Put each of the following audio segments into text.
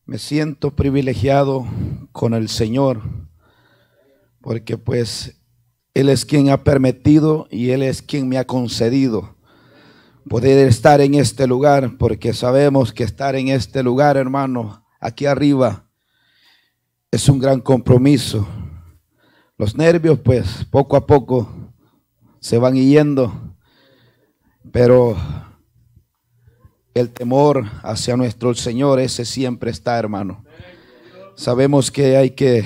Me siento privilegiado con el Señor, porque pues Él es quien ha permitido y Él es quien me ha concedido poder estar en este lugar, porque sabemos que estar en este lugar, hermano, aquí arriba, es un gran compromiso. Los nervios pues poco a poco se van yendo, pero el temor hacia nuestro Señor, ese siempre está, hermano. Sabemos que hay que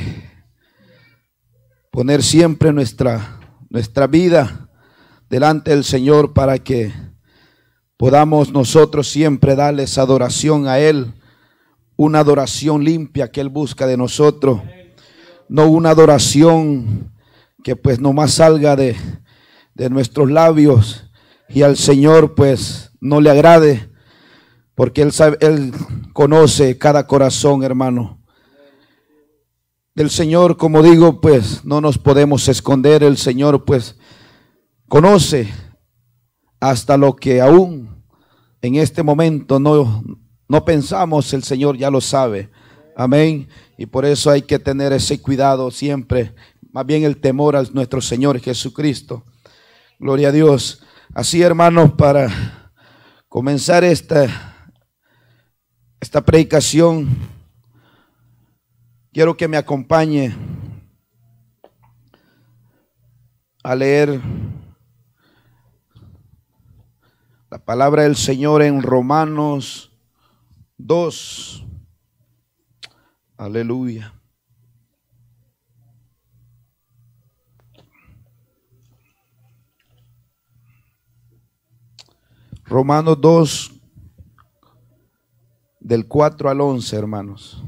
poner siempre nuestra vida delante del Señor para que podamos nosotros siempre darles adoración a Él, una adoración limpia que Él busca de nosotros, no una adoración que pues nomás salga de nuestros labios y al Señor pues no le agrade, porque Él sabe, Él conoce cada corazón, hermano. Del Señor, como digo, pues no nos podemos esconder. El Señor pues conoce hasta lo que aún en este momento no pensamos, el Señor ya lo sabe. Amén. Y por eso hay que tener ese cuidado siempre, más bien el temor a nuestro Señor Jesucristo. Gloria a Dios. Así, hermanos, para comenzar esta predicación, quiero que me acompañe a leer la palabra del Señor en Romanos 2. Aleluya. Romanos 2, del 4 al 11, hermanos.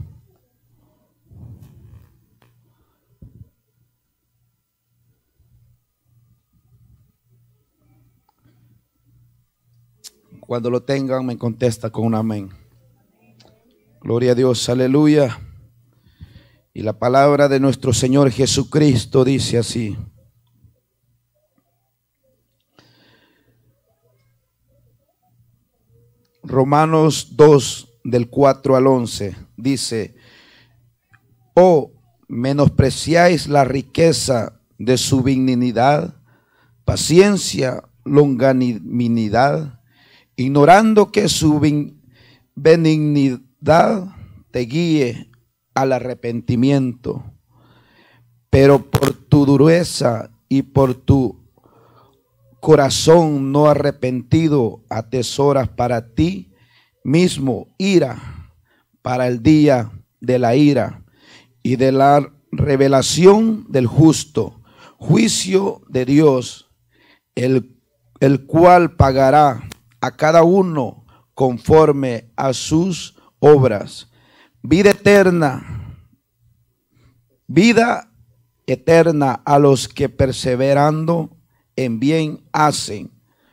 Cuando lo tengan, me contesta con un amén. Gloria a Dios, aleluya. Y la palabra de nuestro Señor Jesucristo dice así: Romanos 2, del 4 al 11, dice: Oh, menospreciáis la riqueza de su benignidad, paciencia, longanimidad, ignorando que su benignidad te guíe al arrepentimiento. Pero por tu dureza y por tu corazón no arrepentido atesoras para ti mismo ira para el día de la ira y de la revelación del justo juicio de Dios, el cual pagará a cada uno conforme a sus obras. Vida eterna a los que perseverando en bien hacen.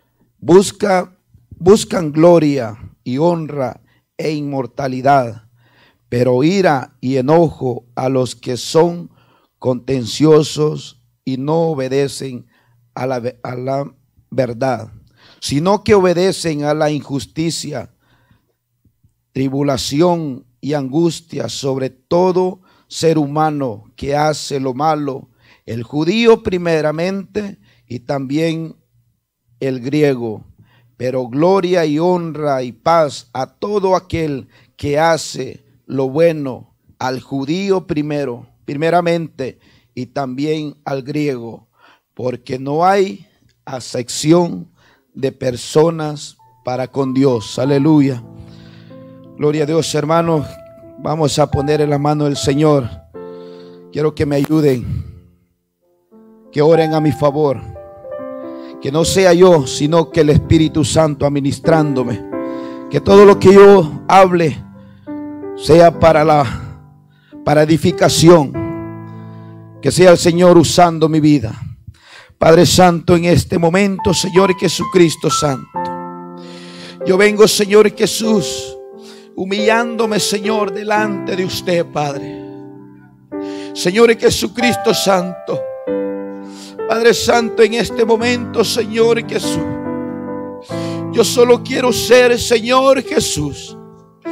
Buscan gloria y honra e inmortalidad, pero ira y enojo a los que son contenciosos y no obedecen a la verdad, sino que obedecen a la injusticia, tribulación y angustia sobre todo ser humano que hace lo malo, el judío primeramente y también el griego, pero gloria y honra y paz a todo aquel que hace lo bueno, al judío primeramente y también al griego, porque no hay acepción de personas para con Dios. Aleluya. Gloria a Dios, hermanos. Vamos a poner en la mano del Señor. Quiero que me ayuden, que oren a mi favor, que no sea yo, sino que el Espíritu Santo administrándome, que todo lo que yo hable sea para edificación, que sea el Señor usando mi vida. Padre Santo, en este momento, Señor Jesucristo Santo, yo vengo, Señor Jesús, humillándome, Señor, delante de usted, Padre. Señor Jesucristo Santo, Padre Santo, en este momento, Señor Jesús, yo solo quiero ser, Señor Jesús,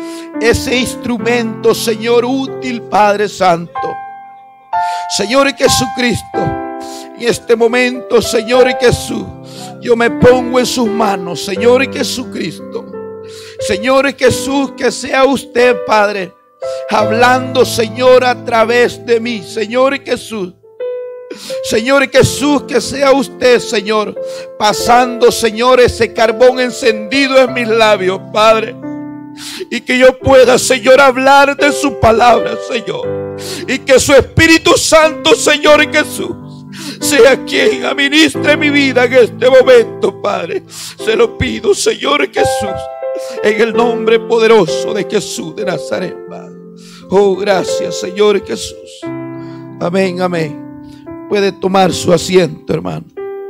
ese instrumento, Señor, útil, Padre Santo. Señor Jesucristo, en este momento, Señor Jesús, yo me pongo en sus manos, Señor Jesucristo. Señor Jesús, que sea usted, Padre, hablando, Señor, a través de mí, Señor Jesús. Señor Jesús, que sea usted, Señor, pasando, Señor, ese carbón encendido en mis labios, Padre. Y que yo pueda, Señor, hablar de su palabra, Señor. Y que su Espíritu Santo, Señor Jesús, sea quien administre mi vida en este momento, Padre. Se lo pido, Señor Jesús, en el nombre poderoso de Jesús de Nazaret, Padre. Oh, gracias, Señor Jesús. Amén, amén. Puede tomar su asiento, hermano.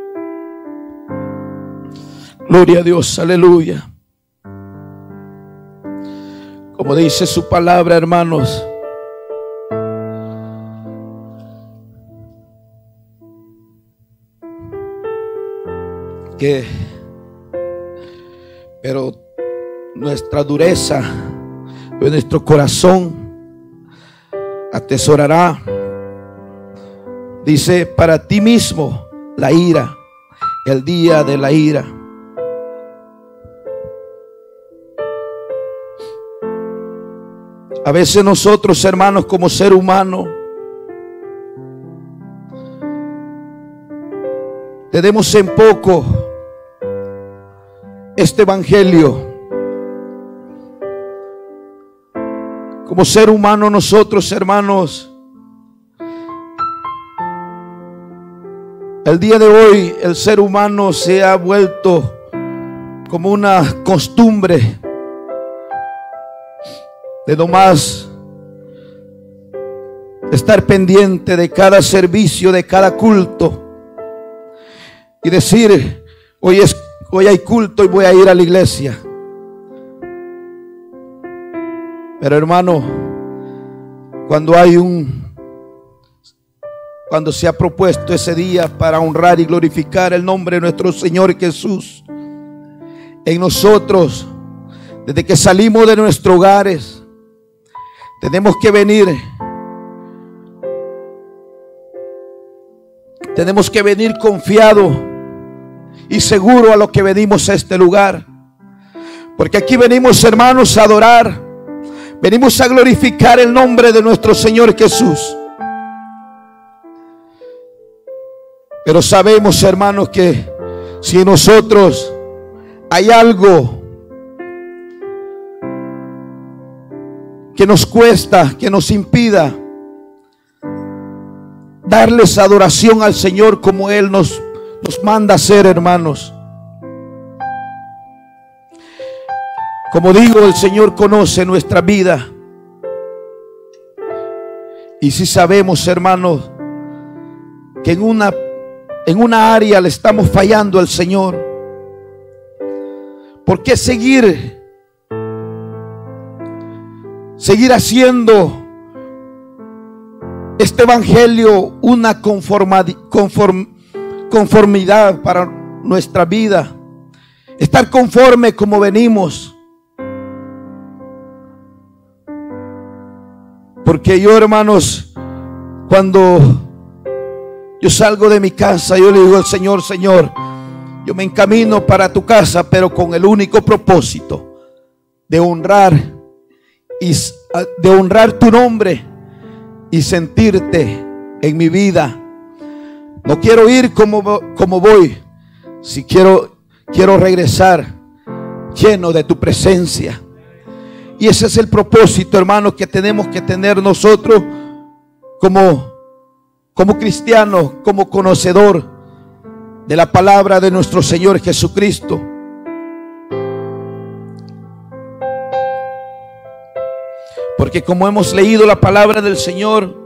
Gloria a Dios, aleluya. Como dice su palabra, hermanos, pero nuestra dureza, nuestro corazón atesorará, dice, para ti mismo la ira, el día de la ira. A veces nosotros, hermanos, como ser humano, tenemos en poco este evangelio. Como ser humano nosotros, hermanos, el día de hoy el ser humano se ha vuelto como una costumbre de nomás estar pendiente de cada servicio, de cada culto, y decir, hoy hay culto y voy a ir a la iglesia. Pero hermano, cuando se ha propuesto ese día para honrar y glorificar el nombre de nuestro Señor Jesús en nosotros, desde que salimos de nuestros hogares, tenemos que venir confiado y seguro a lo que venimos a este lugar. Porque aquí venimos, hermanos, a adorar, venimos a glorificar el nombre de nuestro Señor Jesús. Pero sabemos, hermanos, que si en nosotros hay algo que nos cuesta, que nos impida darles adoración al Señor como Él nos manda hacer, hermanos. Como digo, el Señor conoce nuestra vida. Y si sabemos, hermanos, que en una área le estamos fallando al Señor, ¿por qué seguir haciendo este evangelio una conformidad para nuestra vida? Estar conforme como venimos. Porque yo, hermanos, cuando yo salgo de mi casa, yo le digo al Señor, Señor, yo me encamino para tu casa, pero con el único propósito de honrar tu nombre y sentirte en mi vida. No quiero ir como voy, si quiero regresar lleno de tu presencia. Y ese es el propósito, hermanos, que tenemos que tener nosotros como cristianos, como conocedor de la palabra de nuestro Señor Jesucristo. Porque como hemos leído la palabra del Señor,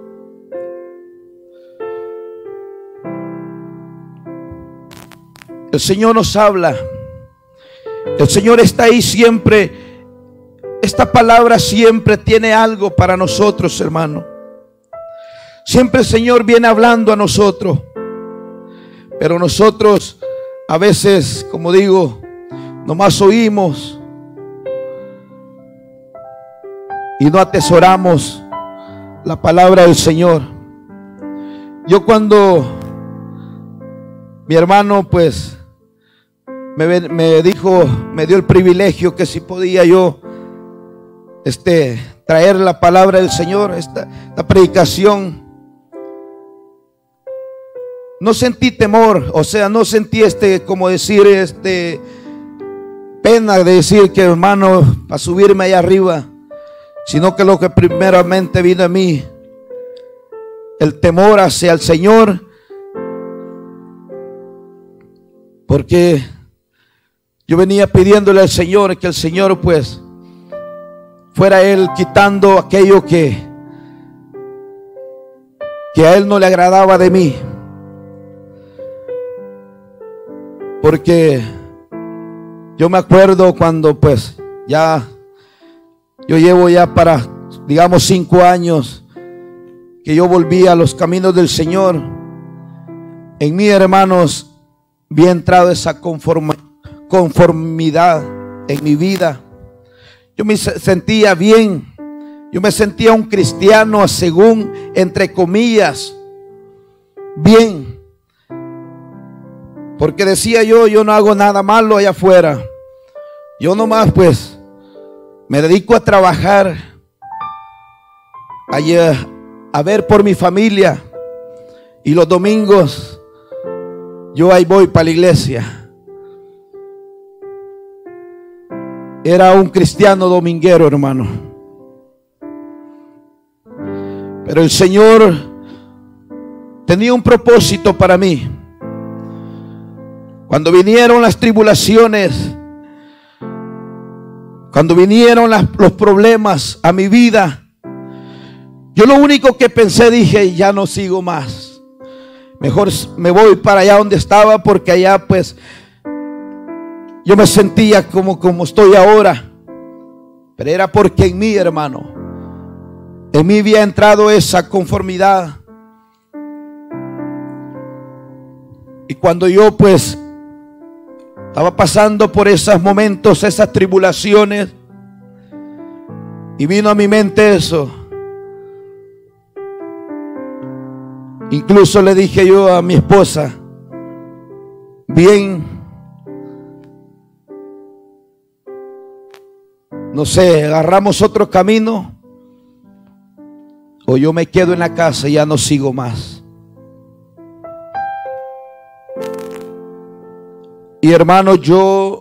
el Señor nos habla. El Señor está ahí siempre. Esta palabra siempre tiene algo para nosotros, hermano. Siempre el Señor viene hablando a nosotros. Pero nosotros a veces, como digo, nomás oímos y no atesoramos la palabra del Señor. Yo cuando mi hermano pues me dijo, me dio el privilegio que si podía yo traer la palabra del Señor, esta predicación, no sentí temor, o sea, no sentí como decir, pena de decir que hermano, para subirme allá arriba, sino que lo que primeramente vino a mí, el temor hacia el Señor, porque yo venía pidiéndole al Señor que el Señor pues fuera Él quitando aquello que a Él no le agradaba de mí. Porque yo me acuerdo cuando pues ya yo llevo ya para digamos 5 años que yo volví a los caminos del Señor. En mí, hermanos, había entrado esa conformidad en mi vida. Yo me sentía bien. Yo me sentía un cristiano según, entre comillas, bien. Porque decía yo no hago nada malo allá afuera. Yo nomás pues me dedico a trabajar, a ver por mi familia. Y los domingos yo ahí voy para la iglesia. Era un cristiano dominguero, hermano. Pero el Señor tenía un propósito para mí. Cuando vinieron las tribulaciones, cuando vinieron los problemas a mi vida, yo lo único que pensé, dije, ya no sigo más. Mejor me voy para allá donde estaba, porque allá pues yo me sentía como estoy ahora. Pero era porque en mí, hermano, en mí había entrado esa conformidad. Y cuando yo pues estaba pasando por esos momentos, esas tribulaciones, y vino a mi mente eso. Incluso le dije yo a mi esposa, bien, no sé, agarramos otro camino, o yo me quedo en la casa y ya no sigo más. Y hermano, yo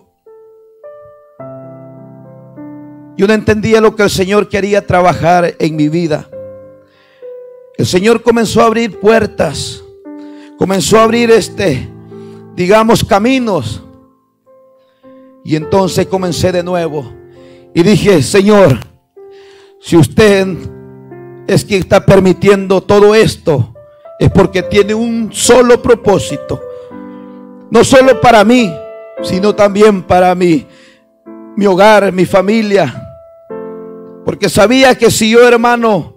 no entendía lo que el Señor quería trabajar en mi vida. El Señor comenzó a abrir puertas, comenzó a abrir digamos, caminos. Y entonces comencé de nuevo y dije, Señor, si usted es quien está permitiendo todo esto, es porque tiene un solo propósito. No solo para mí, sino también para mi hogar, mi familia. Porque sabía que si yo, hermano,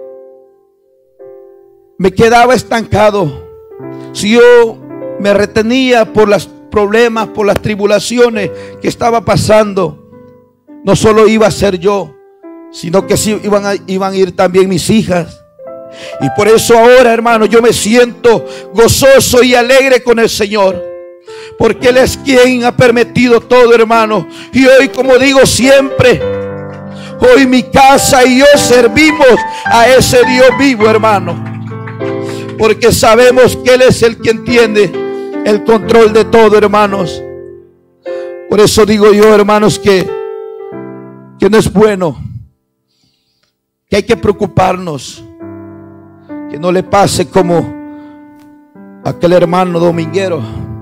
me quedaba estancado, si yo me retenía por los problemas, por las tribulaciones que estaba pasando, no solo iba a ser yo, sino que sí iban a ir también mis hijas. Y por eso ahora, hermano, yo me siento gozoso y alegre con el Señor, porque Él es quien ha permitido todo, hermano. Y hoy, como digo siempre, hoy mi casa y yo servimos a ese Dios vivo, hermano, porque sabemos que Él es el quien tiene el control de todo, hermanos. Por eso digo yo, hermanos, que no es bueno, que hay que preocuparnos, que no le pase como aquel hermano dominguero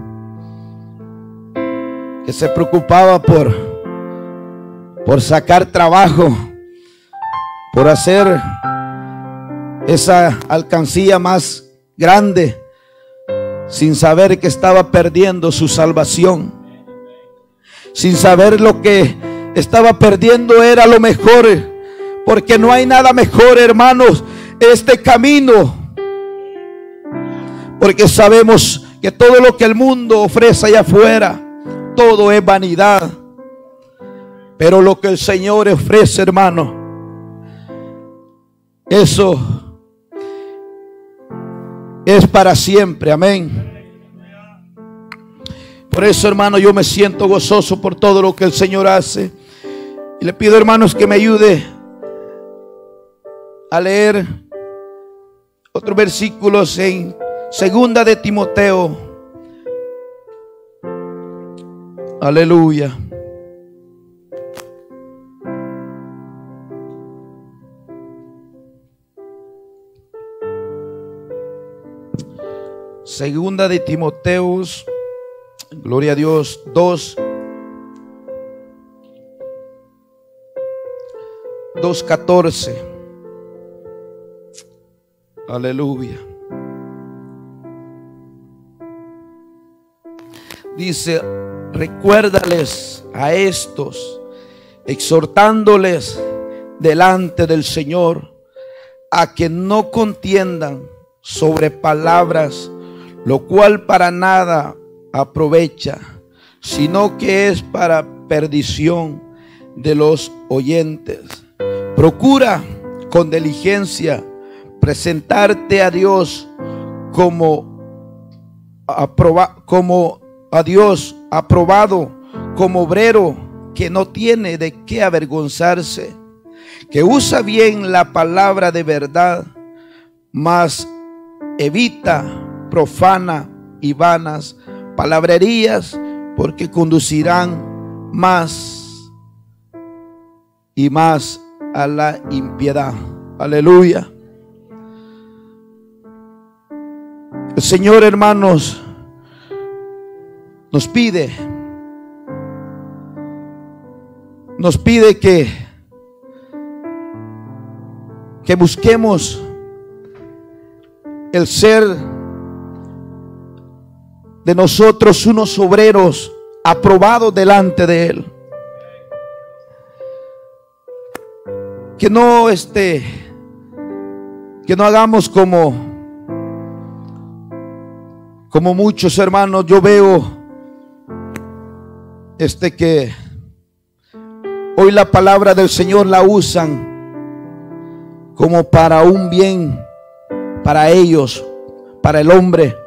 que se preocupaba por sacar trabajo, por hacer esa alcancía más grande, sin saber que estaba perdiendo su salvación, sin saber lo que estaba perdiendo era lo mejor, porque no hay nada mejor, hermanos, este camino, porque sabemos que todo lo que el mundo ofrece allá afuera, todo es vanidad. Pero lo que el Señor ofrece, hermano, eso es para siempre. Amén. Por eso, hermano, yo me siento gozoso por todo lo que el Señor hace. Y le pido, hermanos, que me ayude a leer otros versículos en Segunda de Timoteo. Aleluya. Segunda de Timoteos, gloria a Dios, 2:14. Aleluya. Dice: recuérdales a estos, exhortándoles delante del Señor, a que no contiendan sobre palabras, lo cual para nada aprovecha, sino que es para perdición de los oyentes. Procura con diligencia presentarte a Dios como a Dios aprobado, como obrero que no tiene de qué avergonzarse, que usa bien la palabra de verdad, mas evita profana y vanas palabrerías, porque conducirán más y más a la impiedad. Aleluya. El Señor, hermanos, nos pide que busquemos el ser de nosotros unos obreros aprobados delante de Él. Que no hagamos como muchos hermanos. Yo veo que hoy la palabra del Señor la usan como para un bien para ellos, para el hombre.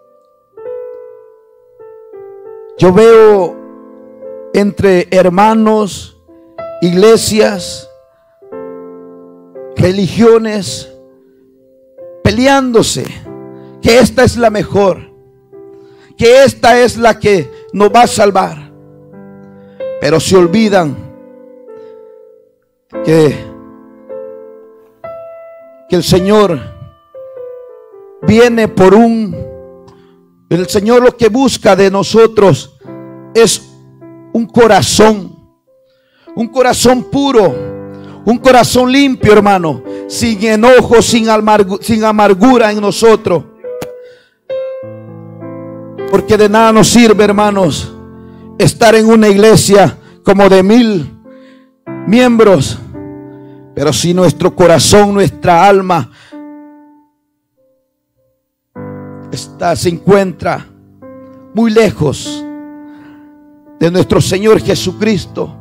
Yo veo entre hermanos, iglesias, religiones peleándose, que esta es la mejor, que esta es la que nos va a salvar, pero se olvidan que el Señor viene por el Señor lo que busca de nosotros es un corazón puro, un corazón limpio, hermano, sin enojo, sin amargura en nosotros. Porque de nada nos sirve, hermanos, estar en una iglesia como de 1000 miembros, pero si nuestro corazón, nuestra alma se encuentra muy lejos de nuestro Señor Jesucristo.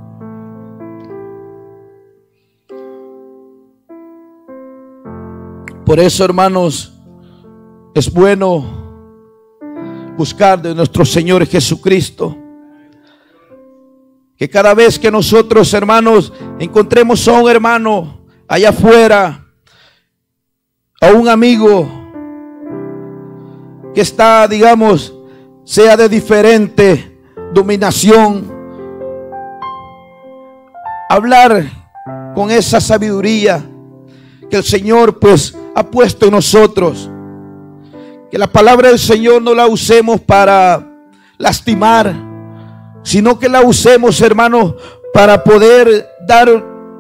Por eso, hermanos, es bueno buscar de nuestro Señor Jesucristo. Que cada vez que nosotros, hermanos, encontremos a un hermano allá afuera, a un amigo que está, digamos, sea de diferente dominación, hablar con esa sabiduría que el Señor pues ha puesto en nosotros. Que la palabra del Señor no la usemos para lastimar, sino que la usemos, hermanos, para poder dar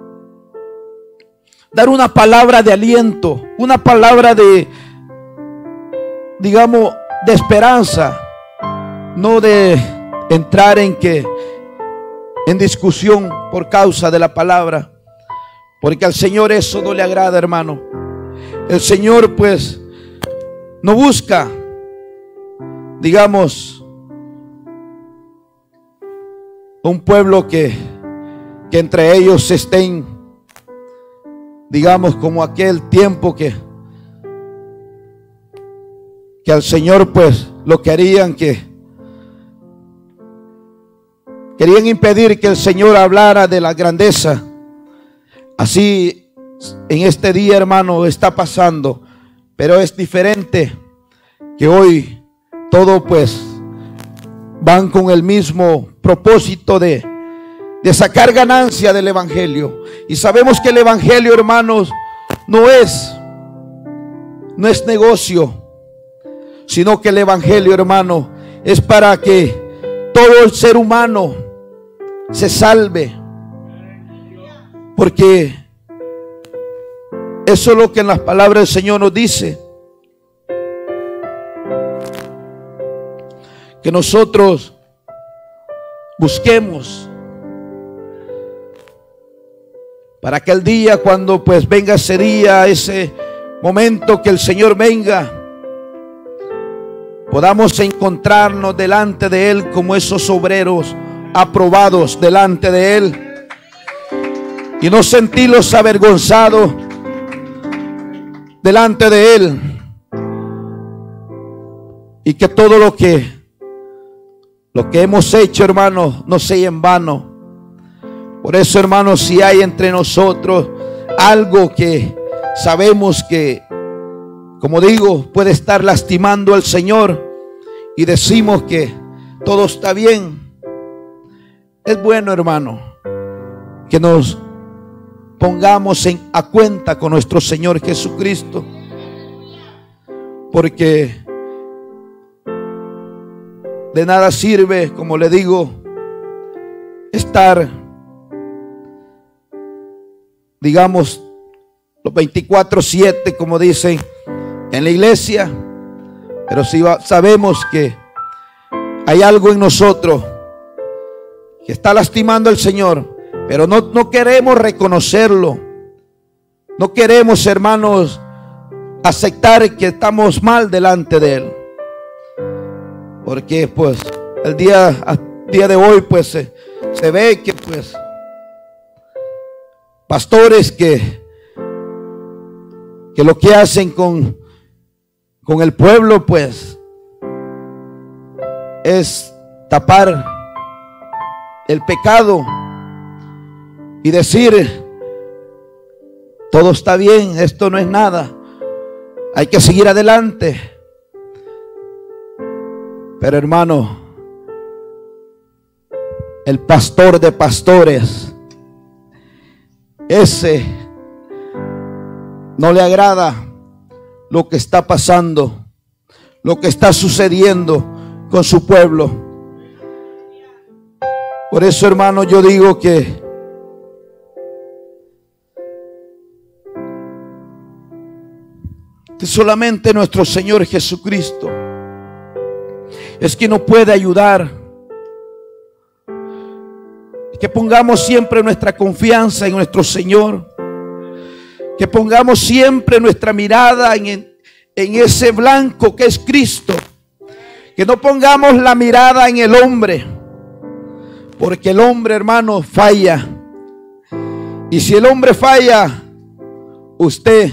una palabra de aliento, una palabra de, digamos, de esperanza, no de entrar en discusión por causa de la palabra, porque al Señor eso no le agrada, hermano. El Señor pues no busca, digamos, un pueblo que entre ellos estén digamos, como aquel tiempo que al Señor pues lo querían, que querían impedir que el Señor hablara de la grandeza. Así en este día, hermano, está pasando, pero es diferente, que hoy todo pues van con el mismo propósito de sacar ganancia del evangelio. Y sabemos que el evangelio, hermanos, no es negocio, sino que el evangelio, hermano, es para que todo el ser humano se salve, porque eso es lo que en las palabras del Señor nos dice, que nosotros busquemos para aquel día, cuando pues venga ese día, ese momento que el Señor venga, podamos encontrarnos delante de Él como esos obreros aprobados delante de Él, y no sentirlos avergonzados delante de Él, y que todo lo que hemos hecho, hermanos, no sea en vano. Por eso, hermanos, si hay entre nosotros algo que sabemos que, como digo, puede estar lastimando al Señor, y decimos que todo está bien, es bueno, hermano, que nos pongamos a cuenta con nuestro Señor Jesucristo, porque de nada sirve, como le digo, estar, digamos, los 24/7, como dicen, en la iglesia, pero si sabemos que hay algo en nosotros que está lastimando al Señor, pero no queremos reconocerlo, no queremos, hermanos, aceptar que estamos mal delante de Él, porque pues el día de hoy pues se ve que pues pastores que lo que hacen con el pueblo pues es tapar el pecado y decir todo está bien, esto no es nada, hay que seguir adelante. Pero, hermano, el pastor de pastores, ese no le agrada lo que está pasando, lo que está sucediendo con su pueblo. Por eso, hermano, yo digo que solamente nuestro Señor Jesucristo es quien nos puede ayudar. Que pongamos siempre nuestra confianza en nuestro Señor, que pongamos siempre nuestra mirada en ese blanco que es Cristo, que no pongamos la mirada en el hombre, porque el hombre, hermano, falla, y si el hombre falla, usted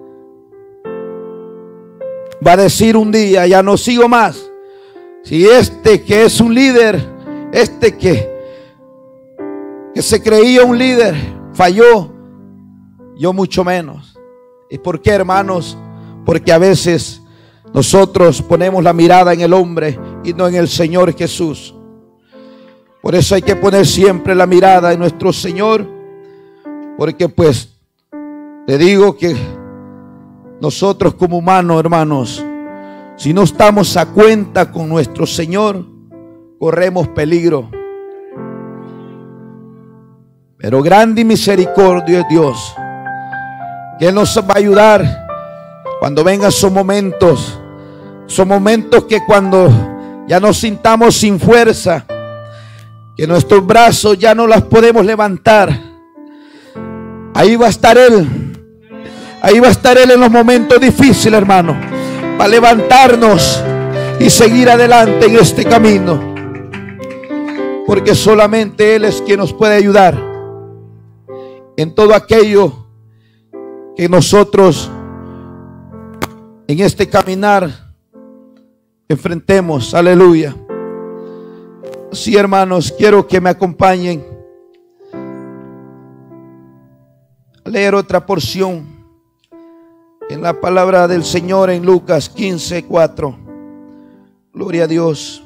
va a decir un día, ya no sigo más. Si este que es un líder, este que se creía un líder, falló, yo mucho menos. ¿Y por qué, hermanos? Porque a veces nosotros ponemos la mirada en el hombre y no en el Señor Jesús. Por eso hay que poner siempre la mirada en nuestro Señor, porque pues le digo que nosotros como humanos, hermanos, si no estamos a cuenta con nuestro Señor, corremos peligro. Pero grande y misericordio es Dios, que Él nos va a ayudar cuando vengan esos momentos que cuando ya nos sintamos sin fuerza, que nuestros brazos ya no las podemos levantar, ahí va a estar Él. Ahí va a estar Él en los momentos difíciles, hermano, para levantarnos y seguir adelante en este camino, porque solamente Él es quien nos puede ayudar en todo aquello que nosotros en este caminar enfrentemos. Aleluya. Sí, hermanos, quiero que me acompañen a leer otra porción en la palabra del Señor en Lucas 15:4. Gloria a Dios.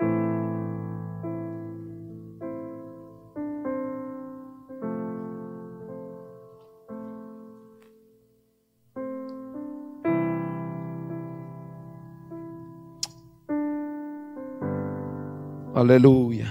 Aleluya.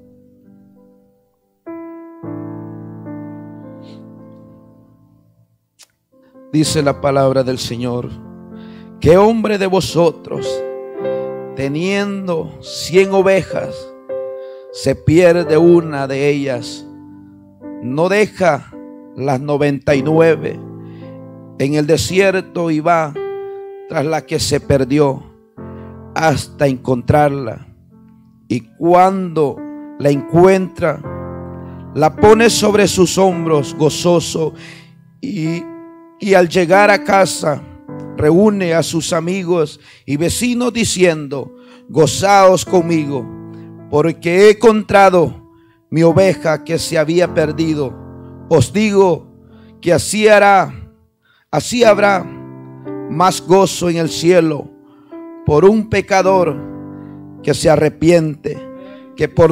Dice la palabra del Señor: ¿qué hombre de vosotros, teniendo 100 ovejas, se pierde una de ellas, no deja las 99 en el desierto y va tras la que se perdió hasta encontrarla? Y cuando la encuentra, la pone sobre sus hombros gozoso, y al llegar a casa reúne a sus amigos y vecinos diciendo: gozaos conmigo, porque he encontrado mi oveja que se había perdido. Os digo que así habrá más gozo en el cielo por un pecador que se arrepiente, que por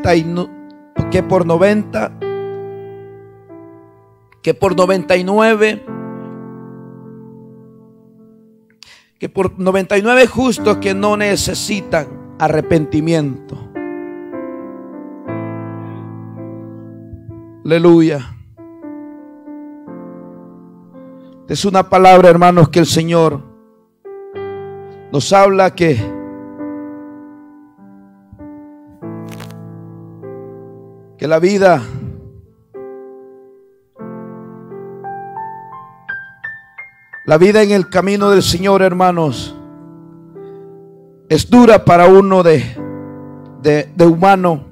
99 justos que no necesitan arrepentimiento. Aleluya. Es una palabra, hermanos, que el Señor nos habla que la vida en el camino del Señor, hermanos, es dura para uno de humano,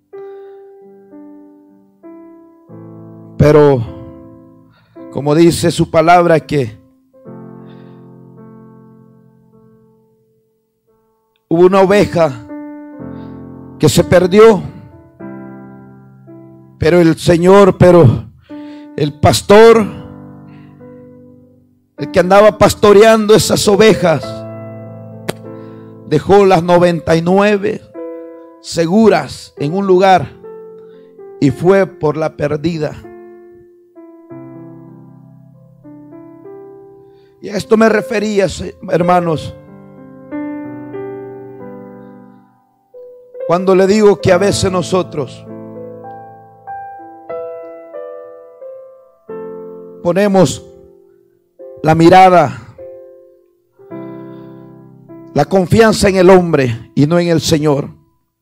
pero como dice su palabra, que hubo una oveja que se perdió, pero el pastor, el que andaba pastoreando esas ovejas, dejó las 99 seguras en un lugar y fue por la perdida. Y a esto me refería, hermanos, cuando le digo que a veces nosotros ponemos la mirada, la confianza en el hombre y no en el Señor.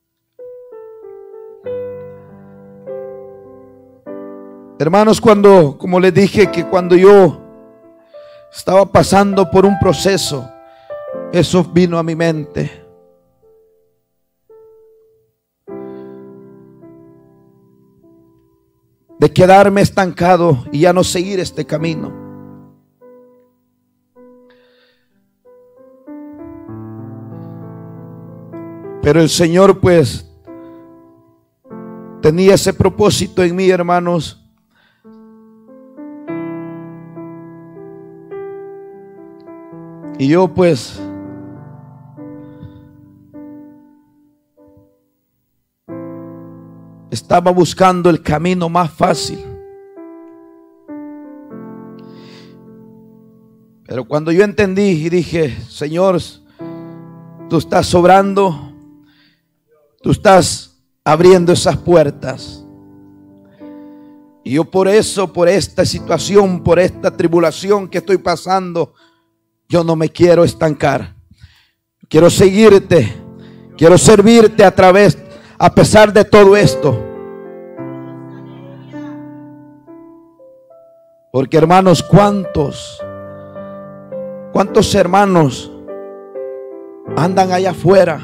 Hermanos, como les dije, que cuando yo estaba pasando por un proceso, eso vino a mi mente. De quedarme estancado y ya no seguir este camino. Pero el Señor pues tenía ese propósito en mí, hermanos. Y yo pues estaba buscando el camino más fácil. Pero cuando yo entendí y dije: Señor, tú estás obrando, tú estás abriendo esas puertas. Y yo por eso, por esta situación, por esta tribulación que estoy pasando, yo no me quiero estancar. Quiero seguirte, quiero servirte a pesar de todo esto. Porque, hermanos, ¿cuántos hermanos andan allá afuera?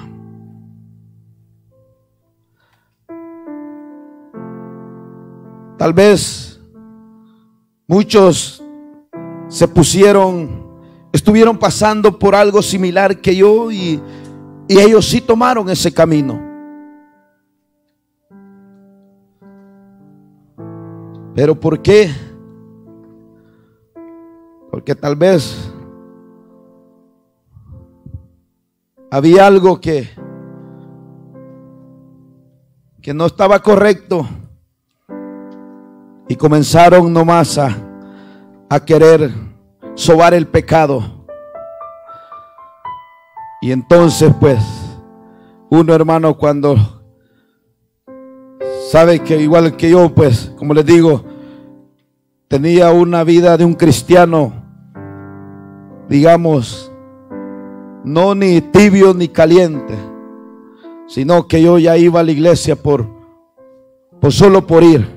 Tal vez muchos estuvieron pasando por algo similar que yo, y ellos sí tomaron ese camino. ¿Pero por qué? Porque tal vez había algo que no estaba correcto, y comenzaron nomás a querer sobar el pecado. Y entonces pues uno, hermano, cuando sabe que igual que yo, pues como les digo, tenía una vida de un cristiano, digamos, no ni tibio ni caliente, sino que yo ya iba a la iglesia por solo por ir.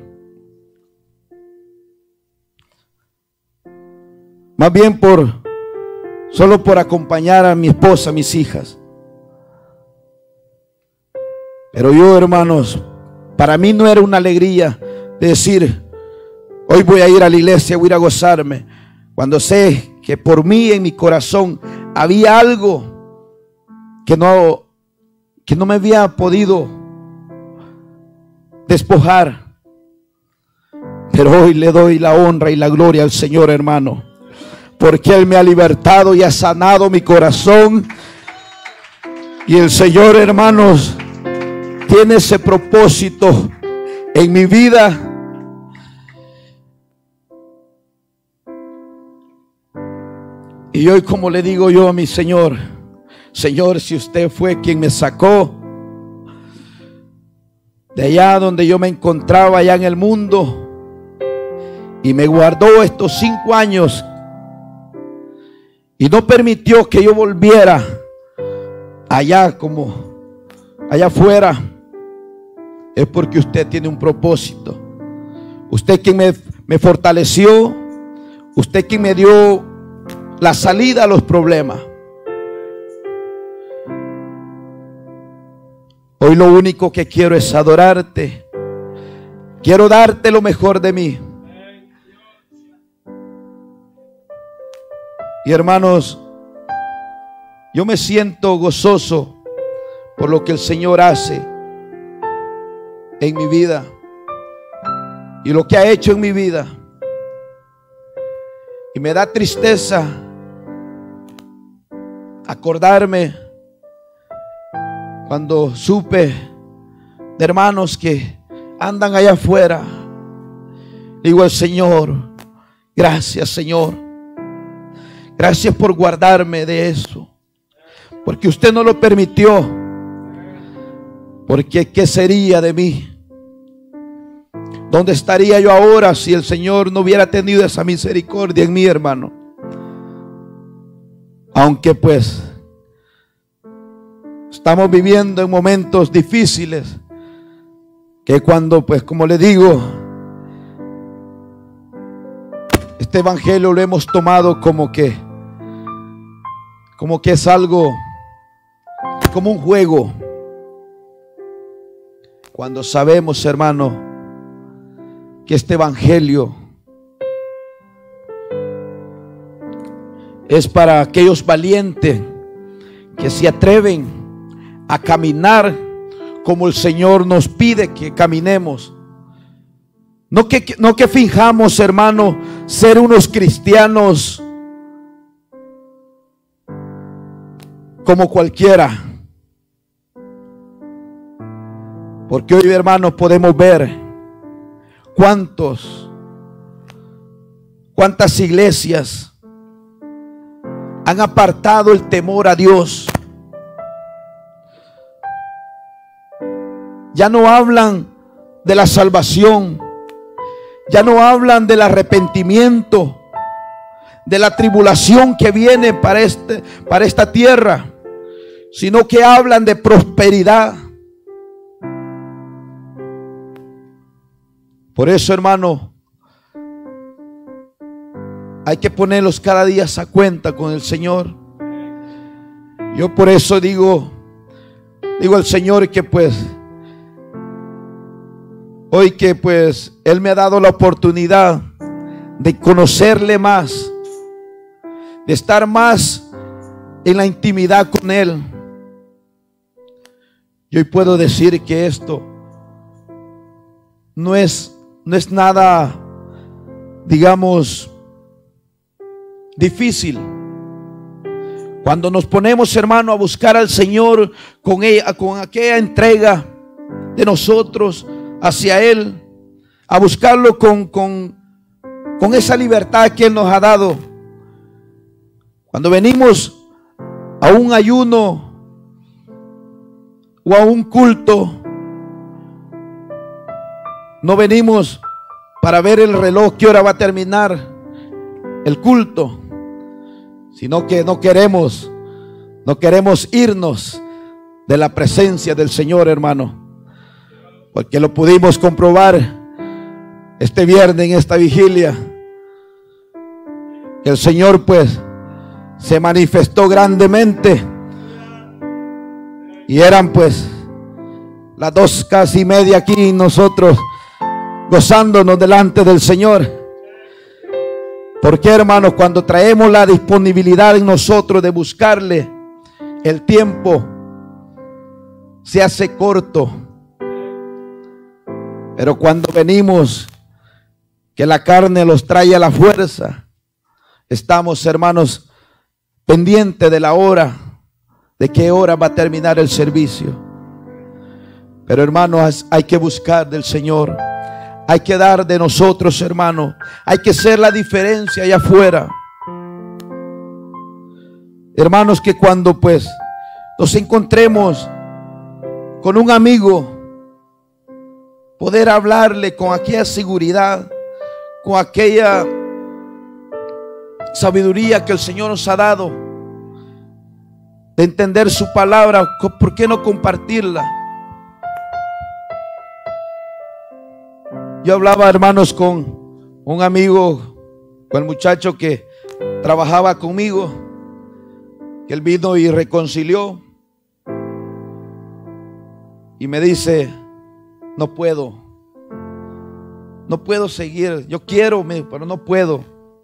Más bien solo por acompañar a mi esposa, a mis hijas. Pero yo, hermanos, para mí no era una alegría de decir, hoy voy a ir a la iglesia, voy a ir a gozarme, cuando sé que por mí en mi corazón había algo que no me había podido despojar. Pero hoy le doy la honra y la gloria al Señor, hermano, porque Él me ha libertado y ha sanado mi corazón. Y el Señor, hermanos, tiene ese propósito en mi vida. Y hoy, como le digo yo a mi Señor, Señor, si usted fue quien me sacó de allá donde yo me encontraba, allá en el mundo, y me guardó estos 5 años y no permitió que yo volviera allá como allá afuera, es porque usted tiene un propósito. Usted quien me fortaleció, usted quien me dio la salida a los problemas. Hoy lo único que quiero es adorarte. Quiero darte lo mejor de mí. Y hermanos, yo me siento gozoso por lo que el Señor hace en mi vida y lo que ha hecho en mi vida. Y me da tristeza acordarme cuando supe de hermanos que andan allá afuera. Digo al Señor, gracias, Señor. Gracias por guardarme de eso, porque usted no lo permitió. Porque ¿qué sería de mí? ¿Dónde estaría yo ahora si el Señor no hubiera tenido esa misericordia en mí, hermano? Aunque pues estamos viviendo en momentos difíciles, que cuando pues como le digo, este evangelio lo hemos tomado como que es algo, como un juego, cuando sabemos, hermano, que este evangelio es para aquellos valientes que se atreven a caminar como el Señor nos pide que caminemos. No que finjamos, hermano, ser unos cristianos como cualquiera. Porque hoy, hermanos, podemos ver cuántas iglesias han apartado el temor a Dios. Ya no hablan de la salvación, ya no hablan del arrepentimiento, de la tribulación que viene para esta tierra, sino que hablan de prosperidad. Por eso, hermano, hay que ponerlos cada día a cuenta con el Señor. Yo por eso digo al Señor que pues hoy que pues Él me ha dado la oportunidad de conocerle más, de estar más en la intimidad con Él. Yo hoy puedo decir que esto no es nada, digamos, difícil. Cuando nos ponemos, hermano, a buscar al Señor con aquella entrega de nosotros hacia Él, a buscarlo con esa libertad que Él nos ha dado. Cuando venimos a un ayuno o a un culto, no venimos para ver el reloj qué hora va a terminar el culto, sino que no queremos irnos de la presencia del Señor, hermano, porque lo pudimos comprobar este viernes en esta vigilia. El Señor pues se manifestó grandemente, y eran pues las 2:30 aquí, nosotros gozándonos delante del Señor. Porque, hermanos, cuando traemos la disponibilidad en nosotros de buscarle, el tiempo se hace corto. Pero cuando venimos, que la carne los trae a la fuerza, estamos, hermanos, pendientes de la hora, de qué hora va a terminar el servicio. Pero, hermanos, hay que buscar del Señor. Hay que dar de nosotros, hermano. Hay que ser la diferencia allá afuera. Hermanos, que cuando pues nos encontremos con un amigo, poder hablarle con aquella seguridad, con aquella sabiduría que el Señor nos ha dado, de entender su palabra. ¿Por qué no compartirla? Yo hablaba, hermanos, con un amigo, con el muchacho que trabajaba conmigo, que él vino y reconcilió, y me dice: no puedo seguir. Yo quiero, pero no puedo.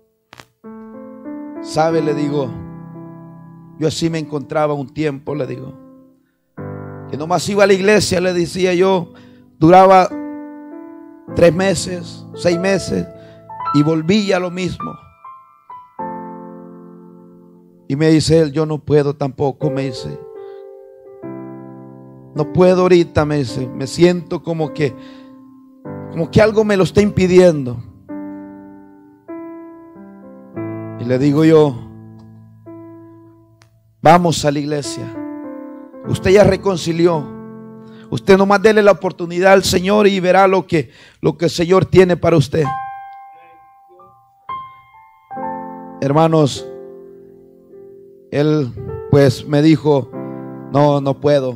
¿Sabe? Le digo, yo así me encontraba un tiempo, le digo, que nomás iba a la iglesia, le decía yo, duraba 3 meses, 6 meses, y volvía a lo mismo. Y me dice él: yo no puedo tampoco, me dice. No puedo ahorita, me dice. Me siento como que algo me lo está impidiendo. Y le digo yo: vamos a la iglesia. Usted ya reconcilió. Usted nomás dele la oportunidad al Señor y verá lo que el Señor tiene para usted. Hermanos, él pues me dijo: no puedo.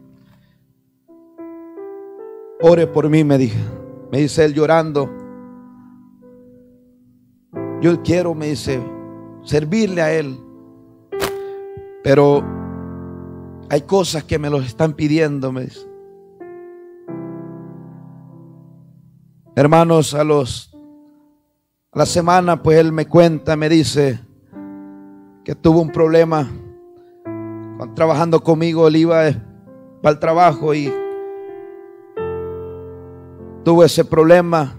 Ore por mí, me dice él llorando. Yo quiero, me dice, servirle a Él, pero hay cosas que me los están pidiendo, me dice. Hermanos, a la semana, pues él me cuenta, me dice que tuvo un problema. Cuando trabajando conmigo, él iba para el trabajo y tuvo ese problema.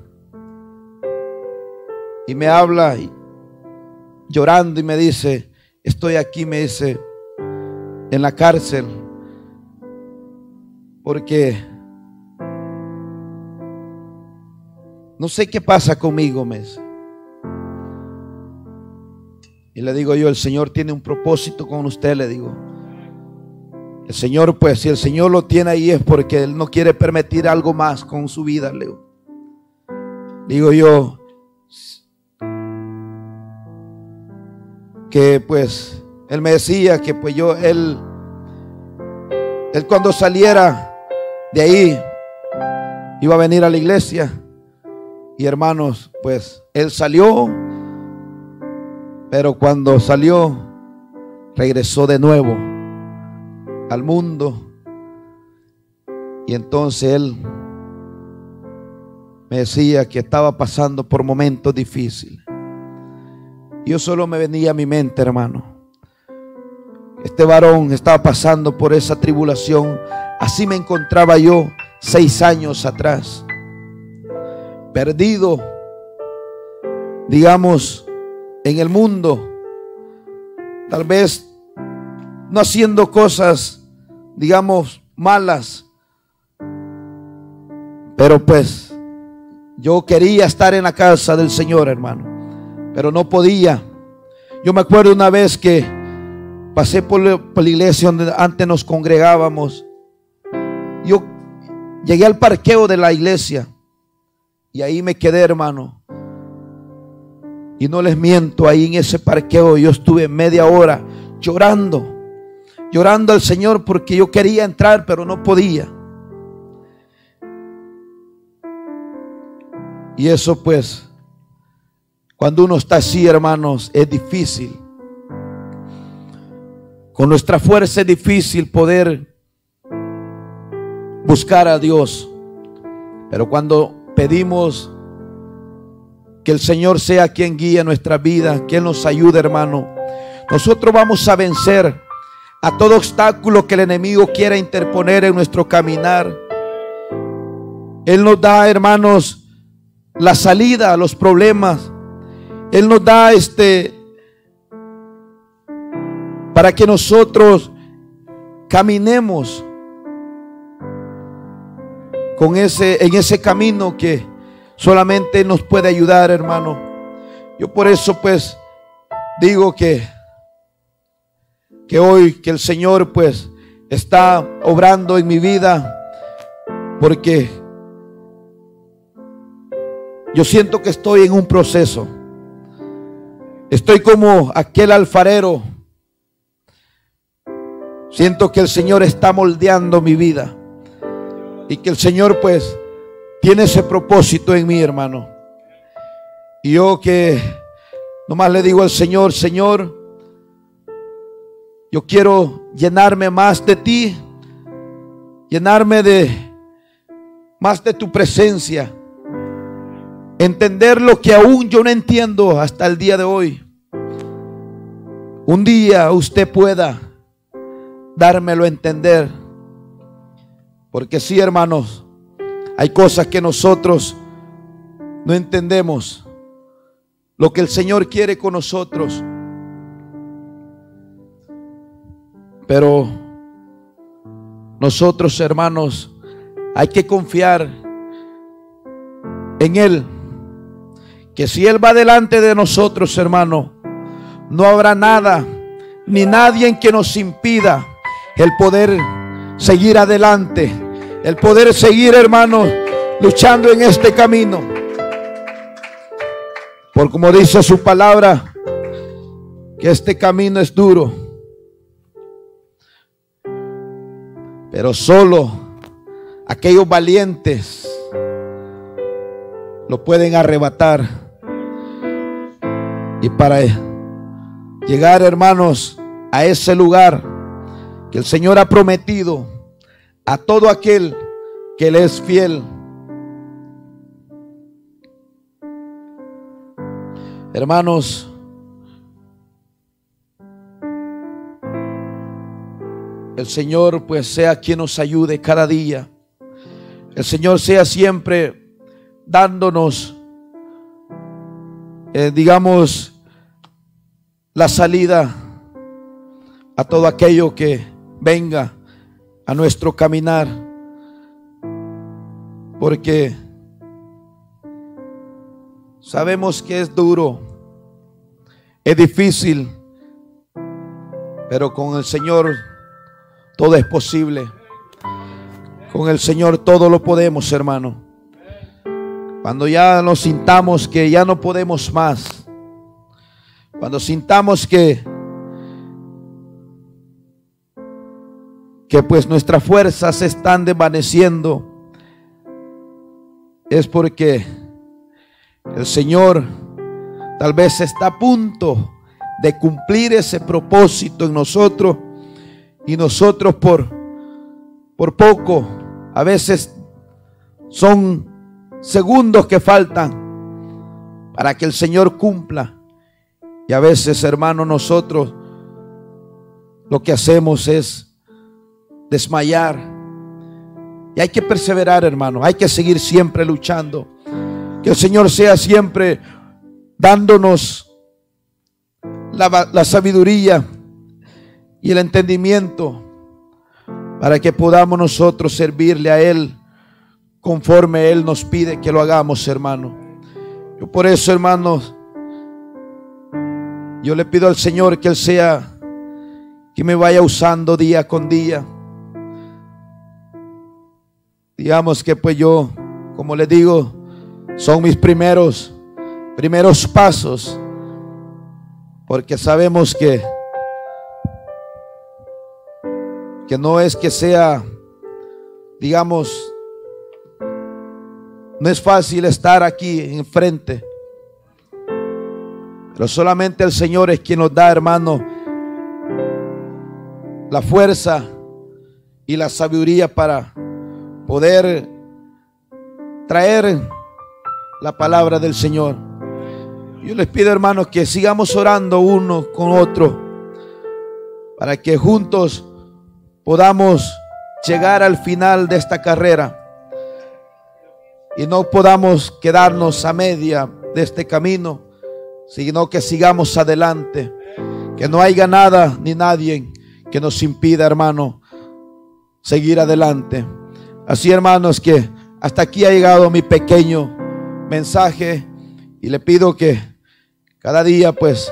Y me habla llorando y me dice: estoy aquí, me dice, en la cárcel, porque no sé qué pasa conmigo, me dice. Y le digo yo: el Señor tiene un propósito con usted, le digo. El Señor, pues, si el Señor lo tiene ahí es porque Él no quiere permitir algo más con su vida, le digo yo, que pues él me decía que pues él cuando saliera de ahí iba a venir a la iglesia. Y hermanos, pues él salió, pero cuando salió regresó de nuevo al mundo. Y entonces él me decía que estaba pasando por momentos difíciles. Yo solo me venía a mi mente, hermano, este varón estaba pasando por esa tribulación. Así me encontraba yo 6 años atrás, perdido, digamos, en el mundo, tal vez no haciendo cosas, digamos, malas, pero pues yo quería estar en la casa del Señor, hermano, pero no podía. Yo me acuerdo una vez que pasé por la iglesia donde antes nos congregábamos. Yo llegué al parqueo de la iglesia y ahí me quedé, hermano. Y no les miento, ahí en ese parqueo yo estuve media hora llorando al Señor, porque yo quería entrar pero no podía. Y eso pues, cuando uno está así, hermanos, es difícil. Con nuestra fuerza es difícil poder buscar a Dios. Pero cuando pedimos que el Señor sea quien guíe nuestra vida, que Él nos ayude, hermano, nosotros vamos a vencer a todo obstáculo que el enemigo quiera interponer en nuestro caminar. Él nos da, hermanos, la salida a los problemas. Él nos da para que nosotros caminemos en ese camino que solamente nos puede ayudar, hermano. Yo por eso pues digo que hoy que el Señor pues está obrando en mi vida, porque yo siento que estoy en un proceso. Estoy como aquel alfarero. Siento que el Señor está moldeando mi vida y que el Señor pues tiene ese propósito en mí, hermano. Y yo que nomás le digo al Señor: Señor, yo quiero llenarme más de ti, llenarme más de tu presencia, entender lo que aún yo no entiendo hasta el día de hoy. Un día usted pueda dármelo a entender, porque sí, hermanos, hay cosas que nosotros no entendemos, lo que el Señor quiere con nosotros, pero nosotros, hermanos, hay que confiar en Él, que si Él va delante de nosotros, hermano, no habrá nada ni nadie en que nos impida el poder seguir adelante, el poder seguir, hermanos, luchando en este camino. Por como dice su palabra, que este camino es duro, pero solo aquellos valientes lo pueden arrebatar. Y para llegar, hermanos, a ese lugar que el Señor ha prometido a todo aquel que le es fiel. Hermanos, el Señor pues sea quien nos ayude cada día. El Señor sea siempre dándonos, digamos, la salida a todo aquello que venga a nuestro caminar, porque sabemos que es duro, es difícil, pero con el Señor todo es posible. Con el Señor todo lo podemos, hermano. Cuando ya nos sintamos que ya no podemos más, cuando sintamos que pues nuestras fuerzas se están desvaneciendo, es porque el Señor tal vez está a punto de cumplir ese propósito en nosotros, y nosotros por poco, a veces son segundos que faltan para que el Señor cumpla Y a veces, hermano, nosotros lo que hacemos es desmayar. Y hay que perseverar, hermano. Hay que seguir siempre luchando. Que el Señor sea siempre dándonos la sabiduría y el entendimiento para que podamos nosotros servirle a Él conforme Él nos pide que lo hagamos, hermano. Yo por eso, hermanos, yo le pido al Señor que Él sea, que me vaya usando día con día. Digamos que pues yo, como les digo, son mis primeros pasos, porque sabemos que no es que sea, digamos, no es fácil estar aquí enfrente, pero solamente el Señor es quien nos da, hermano, la fuerza y la sabiduría para poder traer la palabra del Señor. Yo les pido, hermanos, que sigamos orando uno con otro para que juntos podamos llegar al final de esta carrera y no podamos quedarnos a media de este camino, sino que sigamos adelante, que no haya nada ni nadie que nos impida, hermano, seguir adelante. Así, hermanos, que hasta aquí ha llegado mi pequeño mensaje, y le pido que cada día pues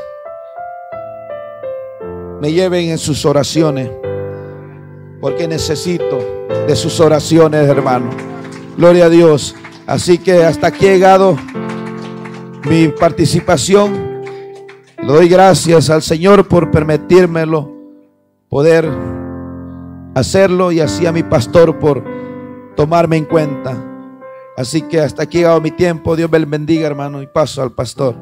me lleven en sus oraciones, porque necesito de sus oraciones, hermano. Gloria a Dios. Así que hasta aquí ha llegado mi participación. Le doy gracias al Señor por permitírmelo poder hacerlo, y así a mi pastor por tomarme en cuenta. Así que hasta aquí ha llegado mi tiempo. Dios me bendiga, hermano, y paso al pastor.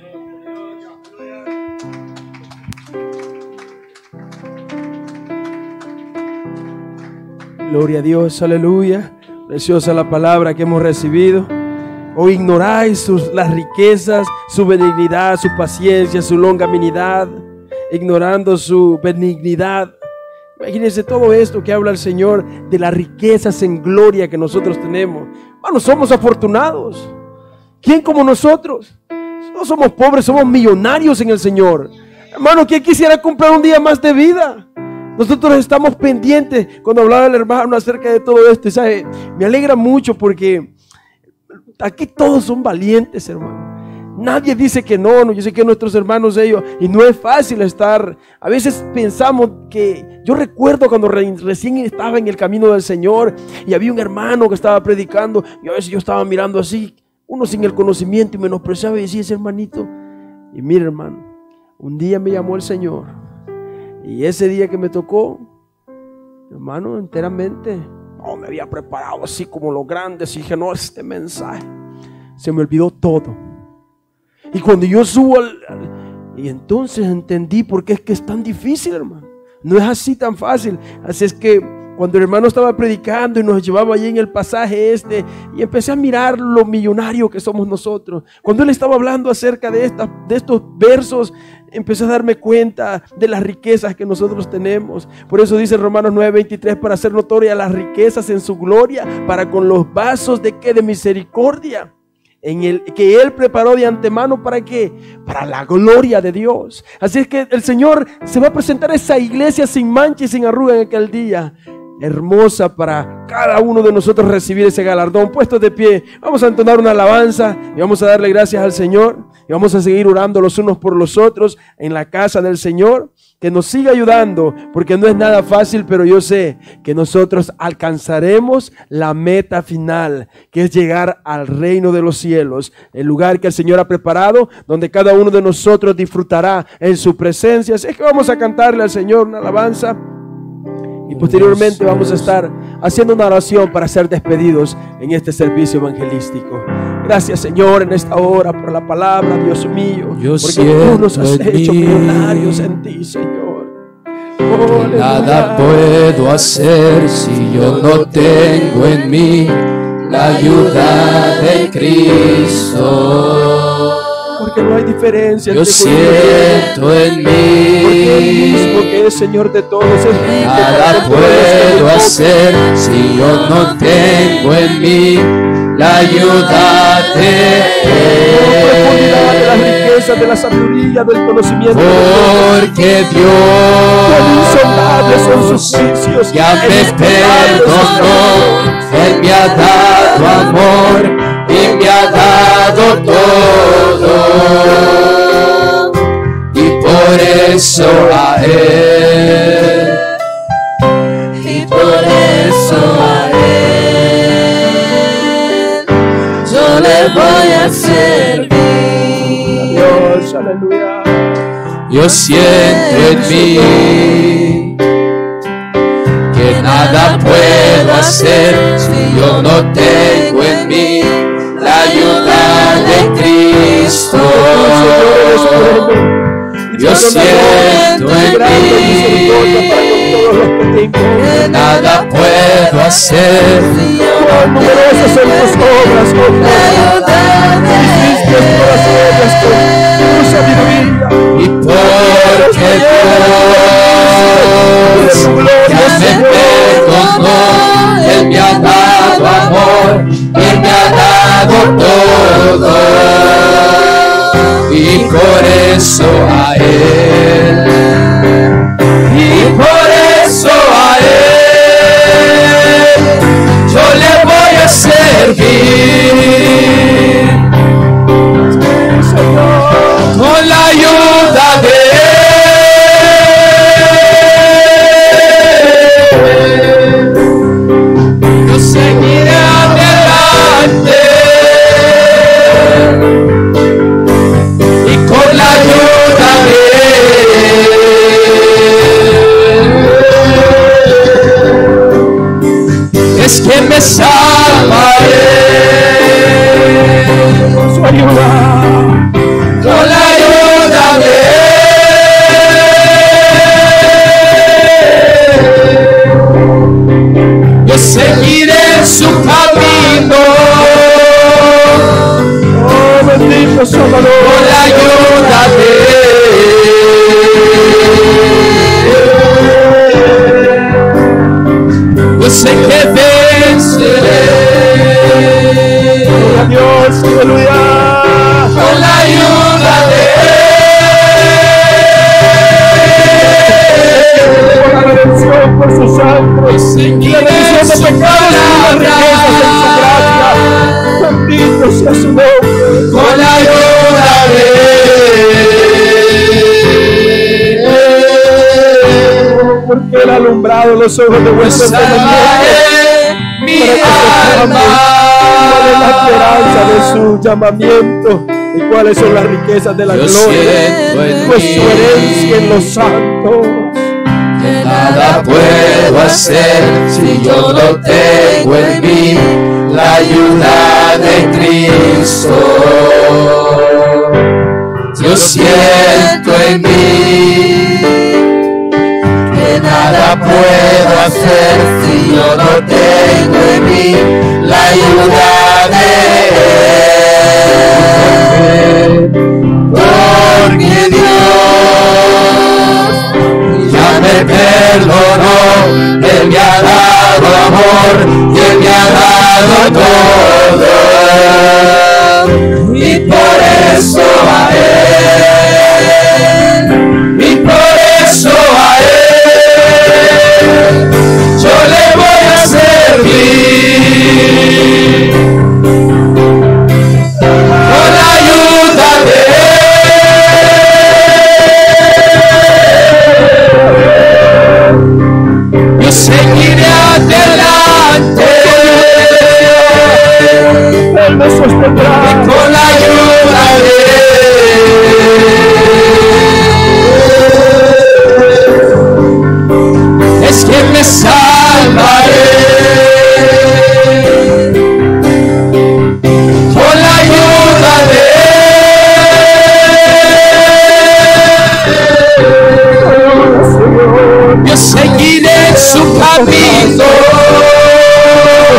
Gloria a Dios, aleluya. Preciosa la palabra que hemos recibido. O ignoráis las riquezas, su benignidad, su paciencia, su longanimidad, ignorando su benignidad. Imagínense todo esto que habla el Señor de las riquezas en gloria que nosotros tenemos. Bueno, somos afortunados. ¿Quién como nosotros? No somos pobres, somos millonarios en el Señor. Hermano, ¿quién quisiera comprar un día más de vida? Nosotros estamos pendientes. Cuando hablaba el hermano acerca de todo esto, ¿sabe? Me alegra mucho porque aquí todos son valientes, hermano. Nadie dice que no. Yo sé que nuestros hermanos, ellos, y no es fácil estar. A veces pensamos que, yo recuerdo cuando recién estaba en el camino del Señor y había un hermano que estaba predicando, y a veces yo estaba mirando así, uno sin el conocimiento, y menospreciaba y decía, ese hermanito. Y mira, hermano, un día me llamó el Señor. Y ese día que me tocó, hermano, enteramente, no me había preparado así como los grandes. Y dije, no, este mensaje, se me olvidó todo. Y cuando yo subo y entonces entendí por qué es que es tan difícil, hermano. No es así tan fácil. Así es que cuando el hermano estaba predicando y nos llevaba allí en el pasaje y empecé a mirar lo millonario que somos nosotros. Cuando él estaba hablando acerca de estos versos, empecé a darme cuenta de las riquezas que nosotros tenemos. Por eso dice Romanos 9:23, para hacer notoria las riquezas en su gloria, para con los vasos de misericordia, en el que Él preparó de antemano. ¿Para qué? Para la gloria de Dios. Así es que el Señor se va a presentar a esa iglesia sin mancha y sin arruga en aquel día, hermosa para cada uno de nosotros recibir ese galardón. Puestos de pie, vamos a entonar una alabanza y vamos a darle gracias al Señor, y vamos a seguir orando los unos por los otros en la casa del Señor. Que nos siga ayudando, porque no es nada fácil, pero yo sé que nosotros alcanzaremos la meta final, que es llegar al reino de los cielos, el lugar que el Señor ha preparado, donde cada uno de nosotros disfrutará en su presencia. Así es que vamos a cantarle al Señor una alabanza, y posteriormente vamos a estar haciendo una oración para ser despedidos en este servicio evangelístico. Gracias, Señor, en esta hora por la palabra, Dios mío, porque tú nos has hecho millonarios en ti, Señor. Oh, nada puedo hacer si yo no tengo en mí la ayuda de Cristo. Porque no hay diferencia yo entre siento en porque el mismo mí. que es Señor de todos es rico para Nada con todos los que le puedo tocan. hacer si yo no tengo en mí la ayuda de Profundidad de las Él. riquezas, de la sabiduría, del conocimiento de Dios. Porque Cuán insondables son Dios sus juicios. ya me perdonó, Él me ha dado amor y me ha dado todo. Y por eso a Él, y por eso a Él, yo le voy a servir. Dios, aleluya. Yo siento en mí que nada puedo hacer si yo no tengo en mí la ayuda de Cristo. Yo siento en mí que nada puedo hacer. Cuán numerosas son tus obras, oh Dios. Hiciste todas ellas con tu sabiduría. Y porque Dios ya me perdonó, Él me ha dado amor, Él me ha dado todo. Y por eso a Él, y por eso a Él, yo le voy a servir. Con la ayuda de Él, yo seguiré adelante. Y con la ayuda de Él, es que me salvaré. Con su ayuda. Con la ayuda de Él, yo seguiré su camino. Oh, bendito Salvador. Con la ayuda de Él, yo sé que venceré. Gloria a Dios, aleluya. Con la ayuda de Él, Por la redención, por su sangre, y la remisión de pecados y las riquezas en su gracia. Bendito sea su nombre. con la ayuda de Él, Porque Él ha alumbrado los ojos de vuestro entendimiento salvaré mi para que sepamos cuál es la esperanza alma. de su llamamiento y cuáles son las riquezas de la Yo gloria siento en pues su mí herencia en los santos. que nada puedo hacer si yo no tengo en mí la ayuda de Cristo. Yo siento en mí que nada puedo hacer si yo no tengo en mí la ayuda de Él. Porque Dios ya me perdonó, Él me ha dado amor y Él me ha dado todo. Y por eso a Él, y por eso a Él, yo le voy a servir. Con la ayuda de Él, yo seguiré adelante. Él me sostendrá. Con la ayuda de Él, es que me salvaré. Con la ayuda de Él, yo seguiré su camino.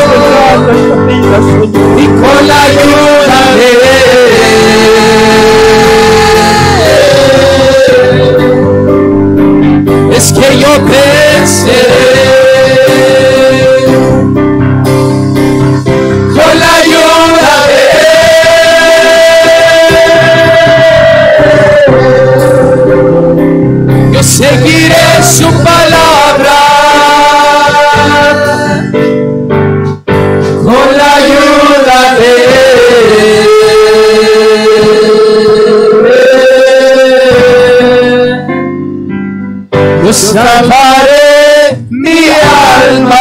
Y con la ayuda de Él, ser. Con la ayuda de Él, yo seguiré su palabra. Con la ayuda de Él, yo salvaré mi alma.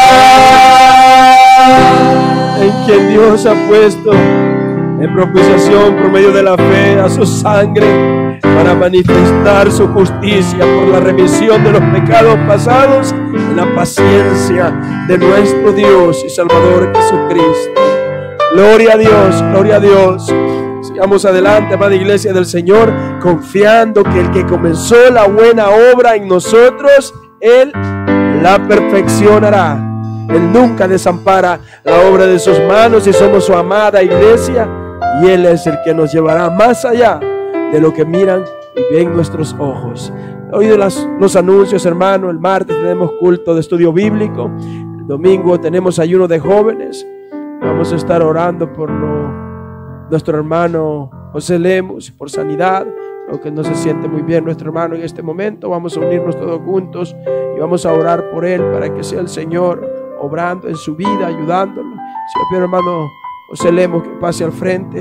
En quien Dios ha puesto en propiciación por medio de la fe a su sangre, para manifestar su justicia por la remisión de los pecados pasados en la paciencia de nuestro Dios y Salvador Jesucristo. Gloria a Dios, gloria a Dios. Sigamos adelante, amada iglesia del Señor, confiando que el que comenzó la buena obra en nosotros, Él la perfeccionará. Él nunca desampara la obra de sus manos y somos su amada iglesia, y Él es el que nos llevará más allá de lo que miran y ven nuestros ojos. Hoy de los anuncios, hermano. El martes tenemos culto de estudio bíblico. El domingo tenemos ayuno de jóvenes. Vamos a estar orando por nuestro hermano José Lemos, por sanidad, aunque no se siente muy bien nuestro hermano en este momento. Vamos a unirnos todos juntos y vamos a orar por él para que sea el Señor obrando en su vida, ayudándolo. Si el hermano José Lemos, que pase al frente.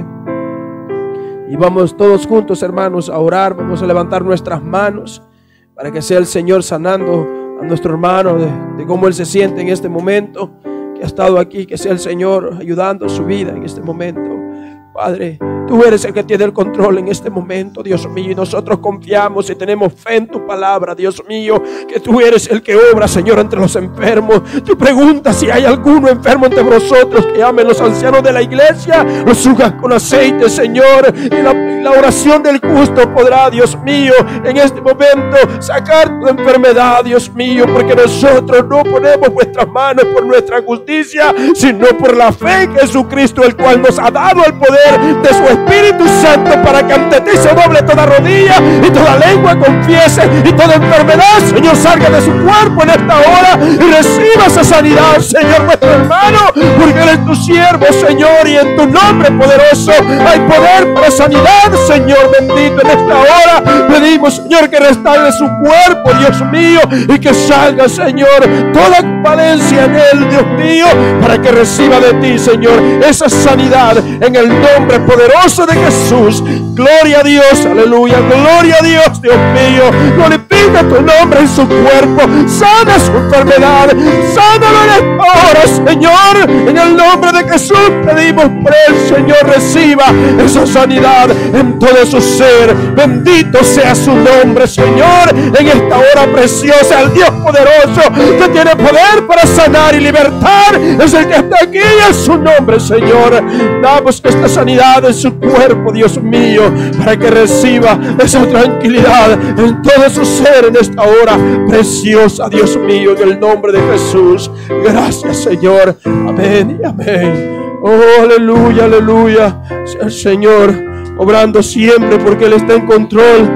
Y vamos todos juntos, hermanos, a orar. Vamos a levantar nuestras manos para que sea el Señor sanando a nuestro hermano de cómo él se siente en este momento, que ha estado aquí. Que sea el Señor ayudando su vida en este momento. Padre, tú eres el que tiene el control en este momento, Dios mío, y nosotros confiamos y tenemos fe en tu palabra, Dios mío, que tú eres el que obra, Señor, entre los enfermos. Tú preguntas si hay alguno enfermo entre vosotros, que llamen los ancianos de la iglesia, los unjas con aceite, Señor, y la oración del justo podrá, Dios mío, en este momento sacar tu enfermedad, Dios mío, porque nosotros no ponemos vuestras manos por nuestra justicia, sino por la fe en Jesucristo, el cual nos ha dado el poder de su Espíritu Santo, para que ante ti se doble toda rodilla y toda lengua confiese, y toda enfermedad, Señor, salga de su cuerpo en esta hora y reciba esa sanidad, Señor, nuestro hermano, porque eres tu siervo, Señor, y en tu nombre poderoso hay poder para sanidad, Señor bendito. En esta hora pedimos, Señor, que restaure su cuerpo, Dios mío, y que salga, Señor, toda valencia en él, Dios mío, para que reciba de ti, Señor, esa sanidad en el nombre poderoso de Jesús. Gloria a Dios, aleluya, gloria a Dios, Dios mío. Glorifica tu nombre en su cuerpo, sana su enfermedad, sánalo en esta hora, Señor, en el nombre de Jesús pedimos por él, Señor, reciba esa sanidad en todo su ser. Bendito sea su nombre, Señor, en esta hora preciosa. El Dios poderoso que tiene poder para sanar y libertar es el que está aquí, en su nombre, Señor. Damos esta sanidad en su cuerpo, Dios mío, para que reciba esa tranquilidad en todo su ser en esta hora preciosa, Dios mío, en el nombre de Jesús. Gracias, Señor. Amén y amén. Oh, aleluya, aleluya. Sea el Señor obrando siempre, porque Él está en control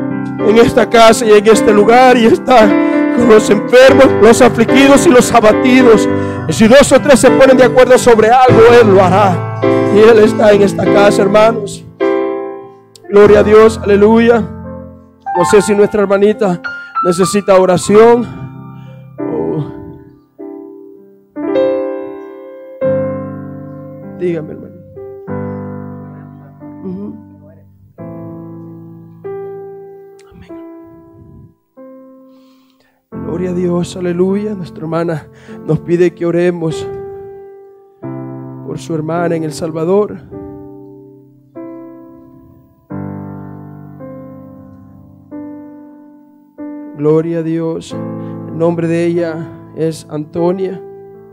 en esta casa y en este lugar, y está con los enfermos, los afligidos y los abatidos. Y si 2 o 3 se ponen de acuerdo sobre algo, Él lo hará. Y Él está en esta casa, hermanos. Gloria a Dios, aleluya. No sé si nuestra hermanita necesita oración. Dígame, hermano. Amén. Gloria a Dios, aleluya. Nuestra hermana nos pide que oremos por su hermana en El Salvador. Gloria a Dios. El nombre de ella es Antonia.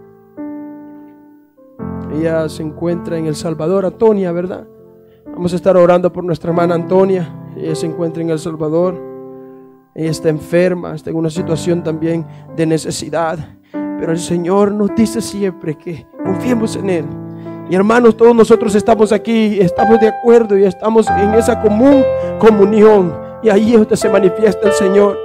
Ella se encuentra en El Salvador, Antonia, ¿verdad? Vamos a estar orando por nuestra hermana Antonia. Ella se encuentra en El Salvador. Ella está enferma, está en una situación también de necesidad. Pero el Señor nos dice siempre que confiemos en Él. Y hermanos, todos nosotros estamos aquí, estamos de acuerdo y estamos en esa común comunión. Y ahí es donde se manifiesta el Señor.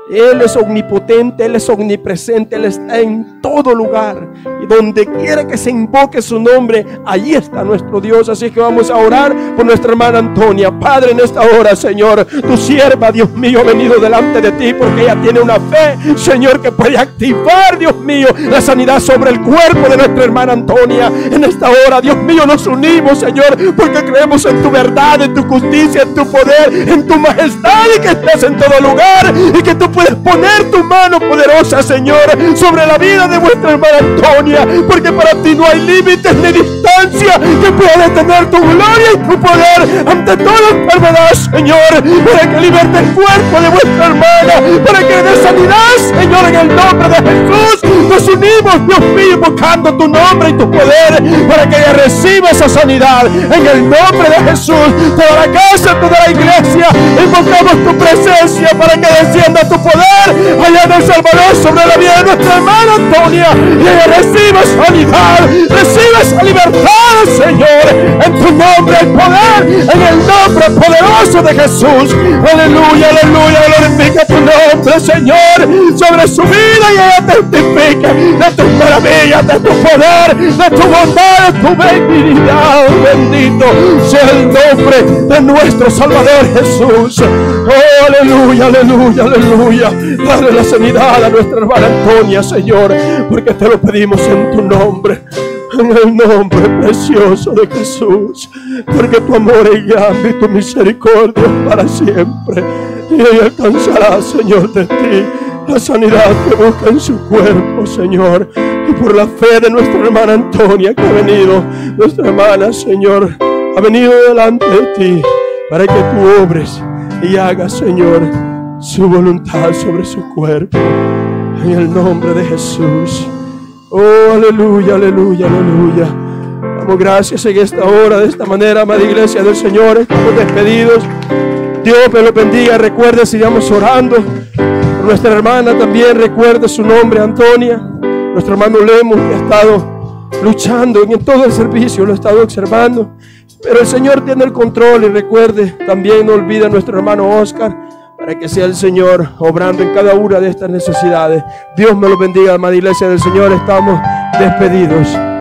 Él es omnipotente, Él es omnipresente, Él está en todo lugar. Y donde quiera que se invoque su nombre, allí está nuestro Dios. Así que vamos a orar por nuestra hermana Antonia. Padre, en esta hora, Señor, tu sierva, Dios mío, ha venido delante de ti porque ella tiene una fe, Señor, que puede activar, Dios mío, la sanidad sobre el cuerpo de nuestra hermana Antonia. En esta hora, Dios mío, nos unimos, Señor, porque creemos en tu verdad, en tu justicia, en tu poder, en tu majestad, y que estás en todo lugar, y que tú puedes poner tu mano poderosa, Señor, sobre la vida de vuestra hermana Antonia, porque para ti no hay límites ni distancia que pueda detener tu gloria y tu poder ante toda enfermedad, Señor, para que liberte el cuerpo de vuestra hermana, para que dé sanidad, Señor, en el nombre de Jesús. Nos unimos, Dios mío, invocando tu nombre y tu poder, para que ella reciba esa sanidad en el nombre de Jesús. Toda la casa, toda la iglesia, invocamos tu presencia para que descienda tu poder allá en El Salvador sobre la vida de nuestra hermana Antonia, y ella reciba sanidad, reciba esa libertad, Señor, en tu nombre, el poder, en el nombre poderoso de Jesús. Aleluya, aleluya, glorifica tu nombre, Señor, sobre su vida, y ella testifica de tus maravillas, de tu poder, de tu bondad, de tu benignidad. Bendito sea el nombre de nuestro Salvador Jesús. Oh, aleluya, aleluya, aleluya. Dale la sanidad a nuestra hermana Antonia, Señor, porque te lo pedimos en tu nombre, en el nombre precioso de Jesús, porque tu amor es grande y tu misericordia es para siempre, y ella alcanzará, Señor, de ti la sanidad que busca en su cuerpo, Señor. Y por la fe de nuestra hermana Antonia que ha venido, nuestra hermana, Señor, ha venido delante de ti para que tú obres y hagas, Señor, su voluntad sobre su cuerpo, en el nombre de Jesús. Oh, aleluya, aleluya, aleluya. Damos gracias en esta hora. De esta manera, amada iglesia del Señor, estamos despedidos. Dios me lo bendiga. Recuerde, sigamos orando por nuestra hermana también. Recuerde su nombre, Antonia. Nuestro hermano Lemus, que ha estado luchando en todo el servicio, lo ha estado observando, pero el Señor tiene el control. Y recuerde, también no olvide a nuestro hermano Oscar, para que sea el Señor obrando en cada una de estas necesidades. Dios me lo bendiga, amada iglesia del Señor. Estamos despedidos.